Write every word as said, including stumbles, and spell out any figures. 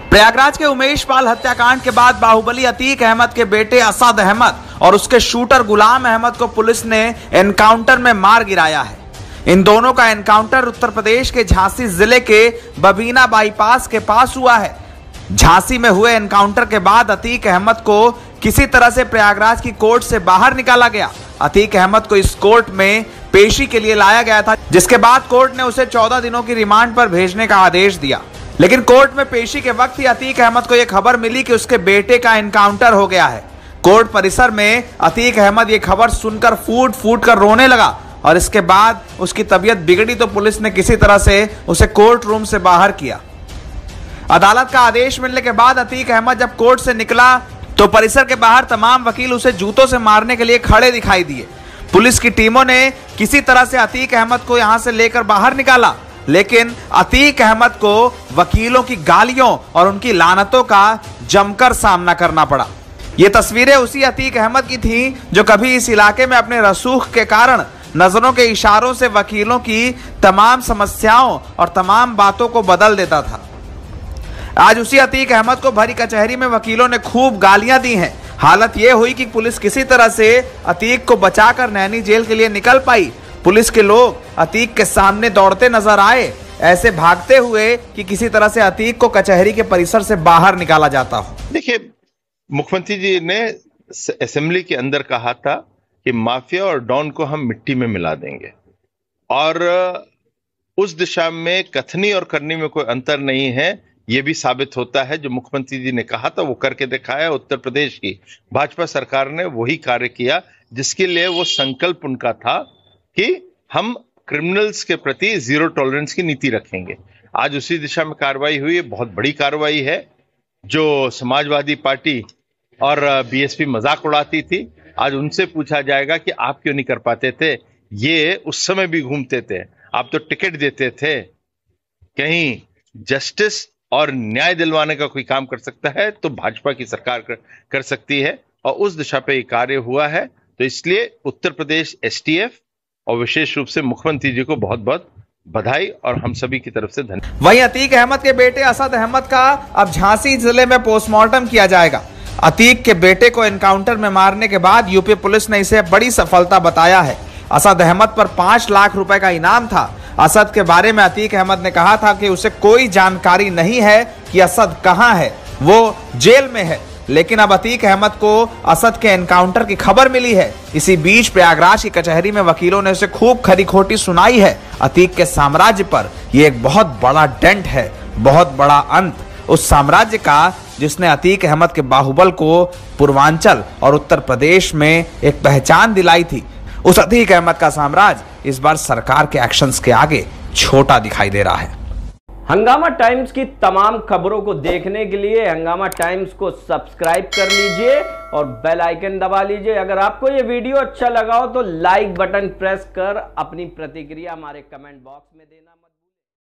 प्रयागराज के उमेश पाल हत्याकांड के बाद बाहुबली अतीक अहमद के बेटे असद अहमद और उसके शूटर गुलाम अहमद को पुलिस ने एनकाउंटर में मार गिराया है। इन दोनों का एनकाउंटर उत्तर प्रदेश के झांसी जिले के बबीना बाईपास के पास हुआ है। झांसी में हुए एनकाउंटर के बाद अतीक अहमद को किसी तरह से प्रयागराज की कोर्ट से बाहर निकाला गया। अतीक अहमद को इस कोर्ट में पेशी के लिए लाया गया था, जिसके बाद कोर्ट ने उसे चौदह दिनों की रिमांड पर भेजने का आदेश दिया। लेकिन कोर्ट में पेशी के वक्त ही अतीक अहमद को यह खबर मिली कि उसके बेटे का एनकाउंटर हो गया है। कोर्ट परिसर में अतीक अहमद ये खबर सुनकर फूट फूट कर रोने लगा और इसके बाद उसकी तबीयत बिगड़ी तो पुलिस ने किसी तरह से उसे कोर्ट रूम से बाहर किया। अदालत का आदेश मिलने के बाद अतीक अहमद जब कोर्ट से निकला तो परिसर के बाहर तमाम वकील उसे जूतों से मारने के लिए खड़े दिखाई दिए। पुलिस की टीमों ने किसी तरह से अतीक अहमद को यहां से लेकर बाहर निकाला, लेकिन अतीक अहमद को वकीलों की गालियों और उनकी लानतों का जमकर सामना करना पड़ा। ये तस्वीरें उसी अतीक अहमद की थीं जो कभी इस इलाके में अपने रसूख के कारण नजरों के इशारों से वकीलों की तमाम समस्याओं और तमाम बातों को बदल देता था। आज उसी अतीक अहमद को भरी कचहरी में वकीलों ने खूब गालियां दी हैं। हालत यह हुई कि पुलिस किसी तरह से अतीक को बचाकर नैनी जेल के लिए निकल पाई। पुलिस के लोग अतीक के सामने दौड़ते नजर आए, ऐसे भागते हुए कि किसी तरह से अतीक को कचहरी के परिसर से बाहर निकाला जाता हो। देखिए, मुख्यमंत्री जी ने असेंबली के अंदर कहा था कि माफिया और डॉन को हम मिट्टी में मिला देंगे, और उस दिशा में कथनी और करनी में कोई अंतर नहीं है। ये भी साबित होता है जो मुख्यमंत्री जी ने कहा था वो करके दिखाया। उत्तर प्रदेश की भाजपा सरकार ने वही कार्य किया जिसके लिए वो संकल्प उनका था कि हम क्रिमिनल्स के प्रति जीरो टॉलरेंस की नीति रखेंगे। आज उसी दिशा में कार्रवाई हुई है, बहुत बड़ी कार्रवाई है। जो समाजवादी पार्टी और बीएसपी मजाक उड़ाती थी, आज उनसे पूछा जाएगा कि आप क्यों नहीं कर पाते थे। ये उस समय भी घूमते थे, आप तो टिकट देते थे। कहीं जस्टिस और न्याय दिलवाने का कोई काम कर सकता है तो भाजपा की सरकार कर, कर सकती है, और उस दिशा पे ये कार्य हुआ है। तो इसलिए उत्तर प्रदेश एसटीएफ और विशेष रूप से मुख्यमंत्री जी को बहुत बहुत बधाई और हम सभी की तरफ से धन्यवाद। वहीं अतीक अहमद के बेटे असद अहमद का अब झांसी जिले में पोस्टमार्टम किया जाएगा। अतीक के बेटे को एनकाउंटर में मारने के बाद यूपी पुलिस ने इसे बड़ी सफलता बताया है। असद अहमद पर पांच लाख रुपए का इनाम था। असद के बारे में अतीक अहमद ने कहा था कि उसे कोई जानकारी नहीं है कि असद कहां है, वो जेल में है। लेकिन अब अतीक अहमद को असद के एनकाउंटर की खबर मिली है। इसी बीच प्रयागराज की कचहरी में वकीलों ने उसे खूब खरी खोटी सुनाई है। अतीक के साम्राज्य पर यह एक बहुत बड़ा डेंट है, बहुत बड़ा अंत उस साम्राज्य का जिसने अतीक अहमद के बाहुबल को पूर्वांचल और उत्तर प्रदेश में एक पहचान दिलाई थी। उस अतीक अहमद का साम्राज्य इस बार सरकार के एक्शंस के आगे छोटा दिखाई दे रहा है। हंगामा टाइम्स की तमाम खबरों को देखने के लिए हंगामा टाइम्स को सब्सक्राइब कर लीजिए और बेल आइकन दबा लीजिए। अगर आपको ये वीडियो अच्छा लगा हो तो लाइक बटन प्रेस कर अपनी प्रतिक्रिया हमारे कमेंट बॉक्स में देना मत